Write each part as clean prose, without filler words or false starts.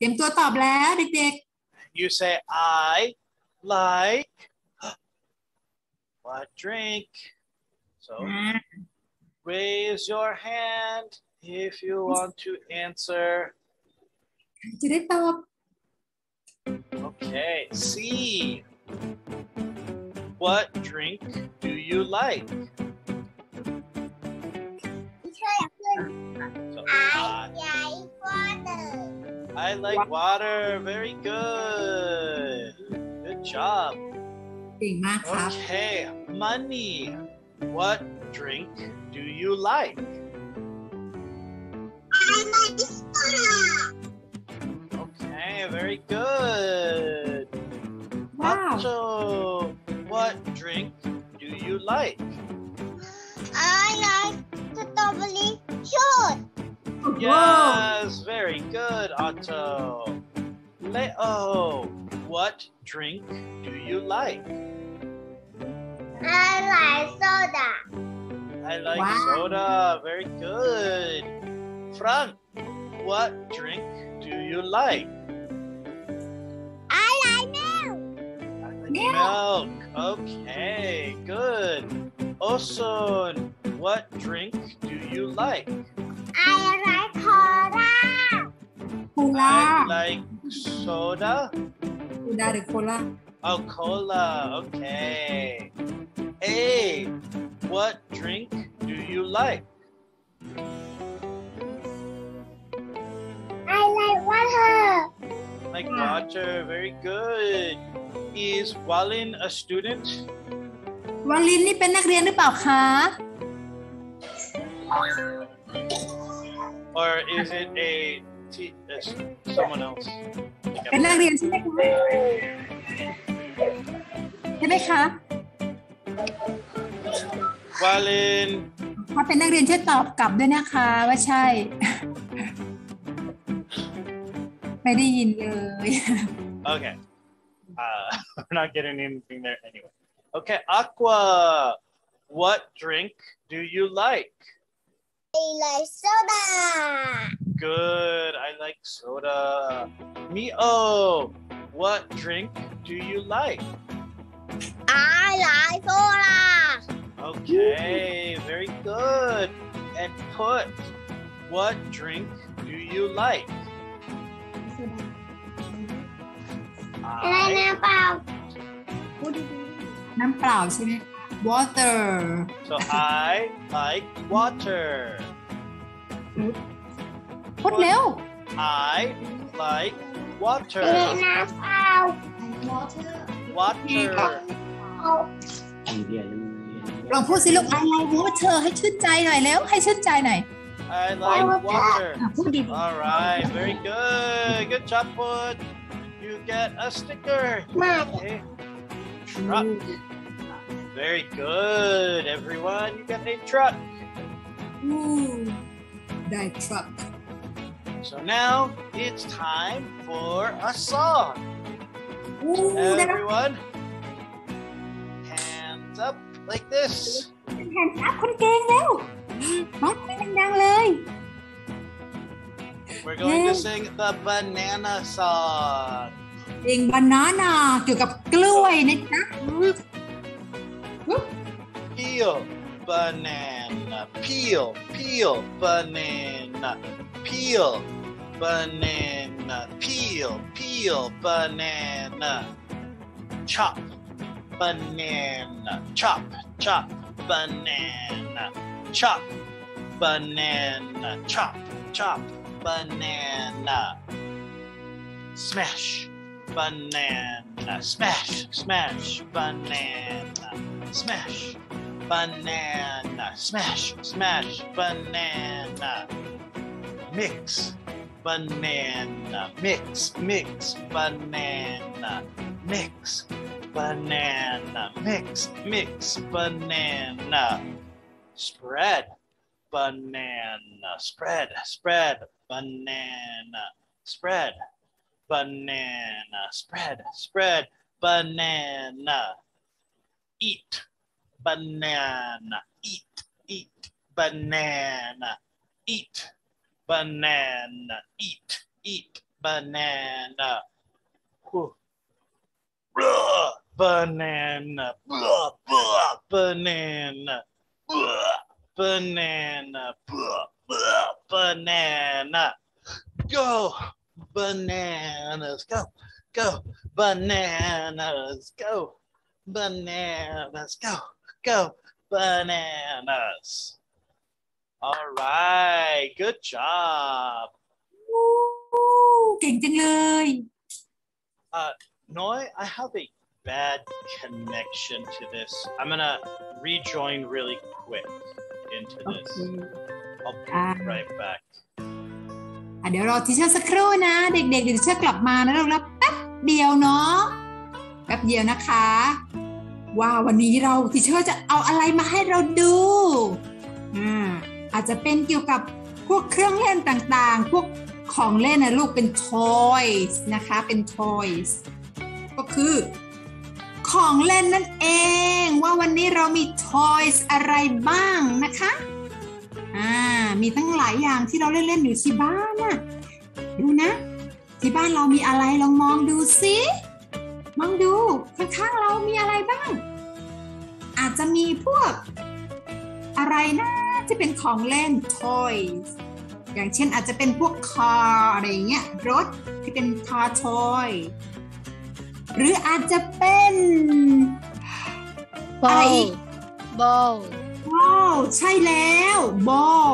เตรียมตัวตอบแล้วเด็ก You say I like what drink. So raise your hand if you want to answer. ๆจะได้ตอบ Okay, C. What drink do you like? So, I like water. Very good. Good job. เก่งมากครับ Okay, money. What drink do you like? Okay, very good. ว้าว Otto, what drink do you like? I like strawberry short. Yes, very good, Otto. Leo, what drink do you like? I like soda. I like Wow. soda. Very good. Frank, what drink do you like? I like milk. I like milk. Okay, good. Osun, what drink do you like? I like cola. โคล่า I like soda. โซดาหรือโคล่า Oh, cola. Okay. A, what drink do you like? I like water. Like water. Very good. Is Walin a student? วาลินนี่เป็นนักเรียนหรือเปล่าคะ Or is it someone else? เป็นนักเรียนใช่ไหมคะใช่ไหมคะ Walin. ถ้าเป็นนักเรียนช่วยตอบกลับด้วยนะคะว่าใช่ ไม่ได้ยินเลย Okay. We're not getting anything there anyway. Okay, Aqua. What drink do you like? I like soda. Good. I like soda. Mio. What drink do you like? I like soda. Okay, very good. And Put. What drink do you like? And I, about น้ำเปล่าใช่ไหม water so I like water. พูดเร็ว I like water. and about Water. ลองพูดสิลูก I like water ให้ชื่นใจหน่อยเร็วให้ชื่นใจหน่อย I like water. พูดดี All right, very good. Good job, Put. You get a sticker. Okay. Truck. Very good, everyone. You get a truck. ได้ truck So now it's time for a song. ได้แล้ว Everyone, hands up like this. แฮนด์อัพคนเก่งเร็วน้องให้ดังๆเลย We're going to sing the banana song. เพลง banana เกี่ยวกับกล้วยนะจ๊ะ Peel, banana, peel, peel, banana, peel, banana, peel, peel, banana. Chop, banana, chop, chop, banana, chop, banana, chop, chop, banana. Smash, banana, smash, smash, banana, smash, banana, smash, smash, banana. Mix, banana, mix, mix, banana, mix, banana, mix, mix, banana. Spread, banana, spread, spread, banana, spread, banana, spread, spread, banana. Eat, banana, eat, eat, banana, eat, banana, eat, eat, banana. Banana. Banana. Banana. Banana. Go. Bananas. Go. Go. Bananas. Go. Bananas. Go. Go. Bananas. All right. Good job. เก่งจังเลย Noi, I have a bad connection to this. I'm gonna rejoin really quick into this. I'll be right back. เดี๋ยวรอทีเชอร์สักครู่นะเด็กๆเดี๋ยวทีเชอร์กลับมานะเราแป๊บเดียวเนาะแป๊บเดียวนะคะว่าวันนี้เราทีเชอร์จะเอาอะไรมาให้เราดูอาจจะเป็นเกี่ยวกับพวกเครื่องเล่นต่างๆพวกของเล่นนะลูกเป็น toys นะคะเป็น toys ก็คือของเล่นนั่นเองว่าวันนี้เรามี toys อะไรบ้างนะคะมีตั้งหลายอย่างที่เราเล่นๆอยู่ที่บ้านน่ะดูนะที่บ้านเรามีอะไรลองมองดูสิมองดูข้างๆเรามีอะไรบ้างอาจจะมีพวกอะไรนะที่เป็นของเล่น toys อย่างเช่นอาจจะเป็นพวก car อะไรอย่างเงี้ยรถที่เป็น car toy หรืออาจจะเป็นอะไรอีก ball ใช่แล้ว ball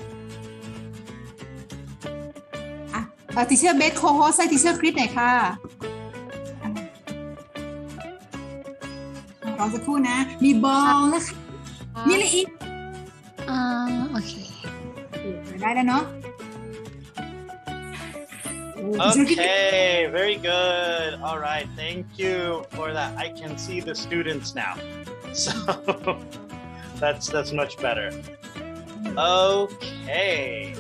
ทีเชอร์เบสโคโฮสให้ทีเชอร์คริสหน่อยค่ะรอสักครู่นะมี ball นะคะนี่เลยอีกโอเคได้แล้วเนาะ Okay, very good. All right, thank you for that. I can see the students now. So that's much better. Okay.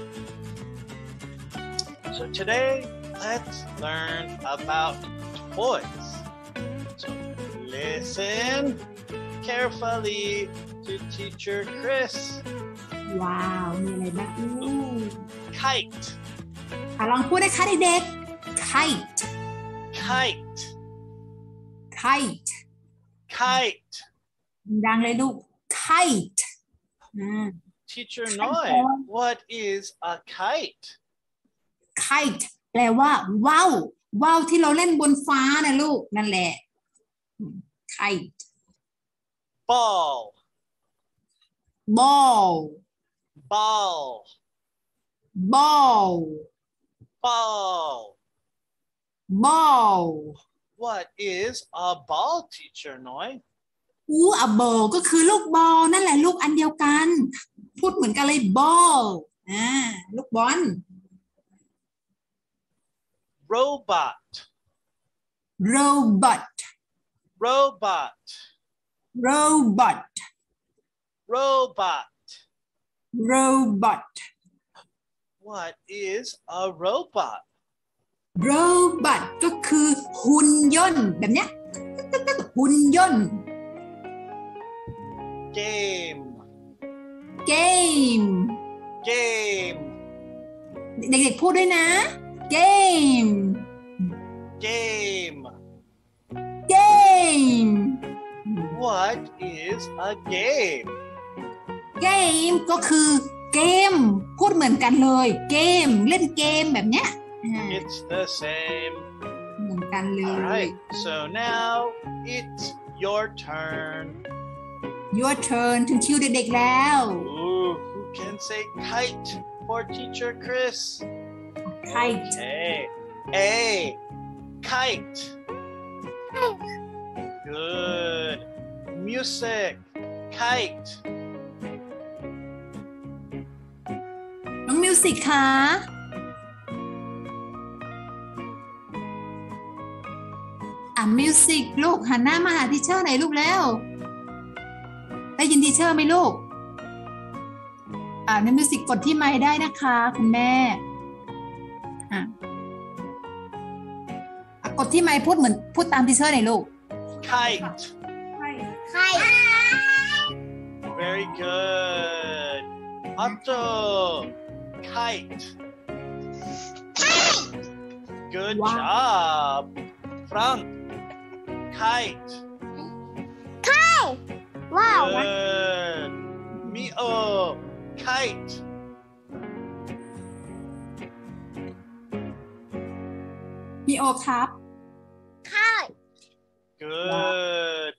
So today, let's learn about toys. So listen carefully to Teacher Chris. ว้าวมีอะไรบ้าง Kite. ลองพูดได้ค่ะเด็กๆ kite kite kite kite ดังเลยลูก kite Teacher Noi, what is a kite? kite แปลว่าว่าวว่าวที่เราเล่นบนฟ้านะลูกนั่นแหละ kite ball ball ball ball ball ball What is a ball, Teacher Noi? a ball ก็คือลูกบอลนั่นแหละลูกอันเดียวกันพูดเหมือนกันเลย ball ลูกบอล robot robot robot robot robot robot What is a robot? robot ก็คือหุ่นยนต์แบบเนี้ยหุ่นยนต์ game game game เด็กๆพูดด้วยนะ game game game What is a game? game ก็คือเกมพูดเหมือนกันเลยเกมเล่นเกมแบบเนี้ย It's the same เหมือนกันเลย Alright, so now it's your turn your turn ถึงคิวเด็กๆแล้ว Ooh, who can say kite for Teacher Chris? kite Okay. A kite Good Music Kite น้องมิวสิกคะมิวสิกลูกหันหน้ามาหาทีเชอร์หน่อยลูกแล้วได้ยินทีเชอร์ไหมลูกน้องมิวสิกกดที่ไมค์ได้นะคะคุณแม่กดที่ไมค์พูดเหมือนพูดตามทีเชอร์หน่อยลูก Kite kite Very good Otto Kite Good Wow. job. Frank. Kite. Wow. Good. Mio. Kite. มีโอครับ Kite. Good.